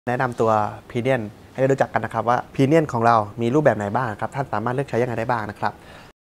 แนะนำตัว Pinion ให้ได้รู้จักกันนะครับว่า Pinion ของเรามีรูปแบบไหนบ้างครับท่านสามารถเลือกใช้ยังไงได้บ้างนะครับ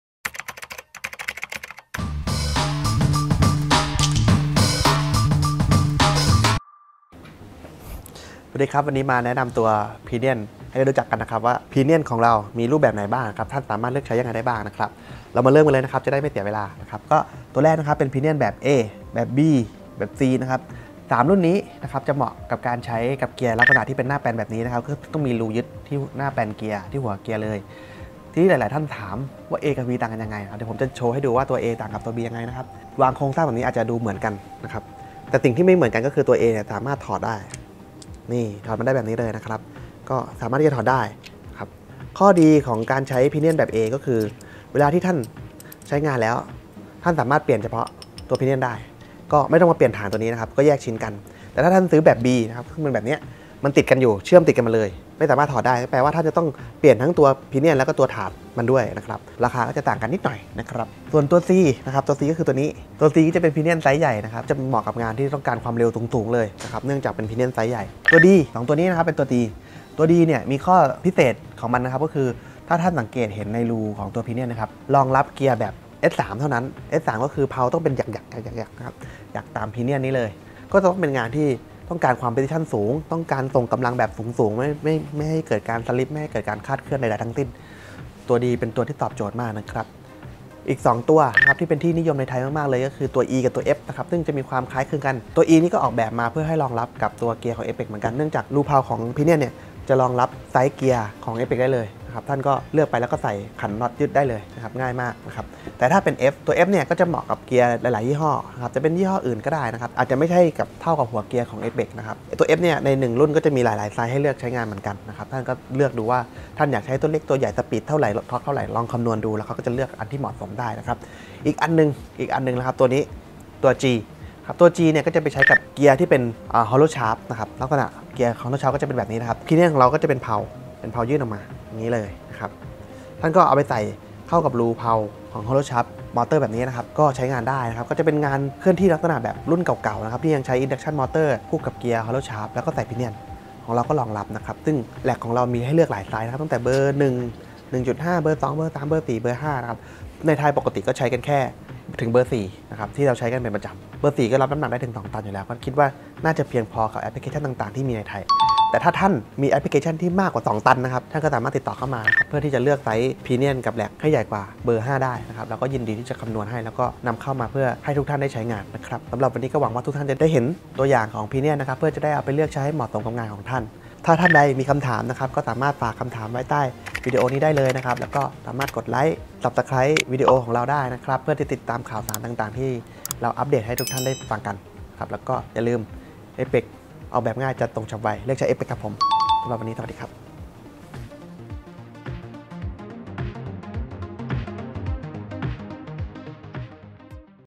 สวัสดีครับวันนี้มาแนะนำตัว Pinion ให้ได้รู้จักกันนะครับว่า Pinion ของเรามีรูปแบบไหนบ้างครับท่านสามารถเลือกใช้ยังไงได้บ้างนะครับเรามาเริ่มกันเลยนะครับจะได้ไม่เสียเวลานะครับก็ตัวแรกนะครับเป็น Pinion แบบ A แบบ B แบบ C นะครับ3รุ่นนี้นะครับจะเหมาะกับการใช้กับเกียร์ลักษณะที่เป็นหน้าแปลนแบบนี้นะครับก็ต้องมีรูยึดที่หน้าแปลนเกียร์ที่หัวเกียร์เลยที่หลายๆท่านถามว่า A กับ B ต่างกันยังไงเดี๋ยวผมจะโชว์ให้ดูว่าตัว A ต่างกับตัว B ยังไงนะครับวางโครงสร้างแบบนี้อาจจะดูเหมือนกันนะครับแต่สิ่งที่ไม่เหมือนกันก็คือตัว A เนี่ยสามารถถอดได้นี่ถอดมันได้แบบนี้เลยนะครับก็สามารถที่จะถอดได้ครับข้อดีของการใช้ Pinion แบบ A ก็คือเวลาที่ท่านใช้งานแล้วท่านสามารถเปลี่ยนเฉพาะตัว Pinion ได้ก็ไม่ต้องมาเปลี่ยนฐานตัวนี้นะครับก็แยกชิ้นกันแต่ถ้าท่านซื้อแบบ B นะครับซึ่งมันแบบนี้มันติดกันอยู่เชื่อมติดกันมาเลยไม่สามารถถอดได้แปลว่าท่านจะต้องเปลี่ยนทั้งตัว Pinion แล้วก็ตัวฐานมันด้วยนะครับราคาก็จะต่างกันนิดหน่อยนะครับส่วนตัว C นะครับตัว C ก็คือตัวนี้ตัว C จะเป็น Pinion ไซส์ใหญ่นะครับจะเหมาะกับงานที่ต้องการความเร็วสูงๆเลยนะครับเนื่องจากเป็น Pinion ไซส์ใหญ่ตัว D 2ตัวนี้นะครับเป็นตัว D ตัว D เนี่ยมีข้อพิเศษของมันนะครับก็คือถ้าท่านสังเกตเห็นในรูของตัว Pinion นะครับรองรับเกียร์แบบ S3 เท่านั้น S3 ก็คือเพาต้องเป็นหยักๆนะครับหยักตาม Pinion นี้เลยก็ต้องเป็นงานที่ต้องการความ precision สูงต้องการส่งกำลังแบบสูงไม่ให้เกิดการสลิปไม่ให้เกิดการคลาดเคลื่อนใดๆทั้งสิ้นตัวดีเป็นตัวที่ตอบโจทย์มากนะครับอีก2ตัวนะครับที่เป็นที่นิยมในไทยมากๆเลยก็คือตัว E กับตัว F นะครับซึ่งจะมีความคล้ายคลึงกันตัว E นี่ก็ออกแบบมาเพื่อให้รองรับกับตัวเกียร์ของ Apex เหมือนกันเนื่องจากรูเพาของ Pinion เนี่ยจะรองรับไซส์เกียร์ของ Apex ได้เลยนะครับท่านก็เลือกไปแล้วก็ใส่ขันน็อตยึดได้เลยนะครับง่ายมากนะครับแต่ถ้าเป็น F ตัว F เนี่ยก็จะเหมาะกับเกียร์หลายๆยี่ห้อนะครับจะเป็นยี่ห้ออื่นก็ได้นะครับอาจจะไม่ใช่กับเท่ากับหัวเกียร์ของ Apex นะครับตัว F เนี่ยใน1รุ่นก็จะมีหลายๆไซส์ให้เลือกใช้งานเหมือนกันนะครับท่านก็เลือกดูว่าท่านอยากใช้ตัวเล็กตัวใหญ่สปีดเท่าไหร่ทอร์คเท่าไหร่ลองคำนวณดูแล้วเขาก็จะเลือกอันที่เหมาะสมได้นะครับอีกอันนึงนะครับตัวนี้ตัว G ครับตัว G เนี่ยก็จะไปใช้กับเกียร์ที่เป็นhollow shaft นะครับลักษณะเกียร์ของ hollow shaft ก็จะเป็นแบบนี้นะครับPinionของเราก็จะเป็นเพายื่นออกมาอย่างนี้เลยนะครับท่านก็เอาไปใส่เข้ากับรูเพาของ hollow shaft มอเตอร์แบบนี้นะครับก็ใช้งานได้นะครับก็จะเป็นงานเคลื่อนที่ลักษณะแบบรุ่นเก่าๆนะครับที่ยังใช้ induction motor คู่กับเกียร์ hollow shaft แล้วก็ใส่ Pinion ของเราก็รองรับนะครับซึ่งแหลกของเรามีให้เลือกหลายไซส์นะครับตั้งแต่เบอร์ 1 1.5 เบอร์ 2 เบอร์ 3 เบอร์ 4 เบอร์ 5 นะครับในไทยปกติก็ใช้กันแค่ถึงเบอร์ 4 นะครับที่เราใช้กันเป็นประจำเบอร์ 4 ก็รับน้ำหนักได้ถึง2 ตันอยู่แล้วก็คิดว่าน่าจะเพียงพอกับแอปพลิเคชันต่างๆที่มีในไทยแต่ถ้าท่านมีแอปพลิเคชันที่มากกว่า2 ตันนะครับท่านก็สามารถติดต่อเข้ามาเพื่อที่จะเลือกไซส์ Pinion กับแหลกให้ใหญ่กว่าเบอร์ 5 ได้นะครับแล้วก็ยินดีที่จะคำนวณให้แล้วก็นำเข้ามาเพื่อให้ทุกท่านได้ใช้งานนะครับสำหรับวันนี้ก็หวังว่าทุกท่านจะได้เห็นตัวอย่างของ Pinion นะครับเพื่อจะได้เอาไปเลือกใช้ให้เหมาะสมกับงานของท่านถ้าท่านใดมีคำถามนะครับก็สามารถฝากคำถามไว้ใต้วิดีโอนี้ได้เลยนะครับแล้วก็สามารถกดไลค์ Subscribe วิดีโอของเราได้นะครับเพื่อที่ติดตามข่าวสารต่างๆที่เราอัปเดตให้ทุกท่านได้ฟังกันครับแล้วก็อย่าลืม Apex ออกแบบง่ายจัดตรงฉับไวเลือกใช้ Apex ครับผมสำหรับวันนี้สวัสดีครับ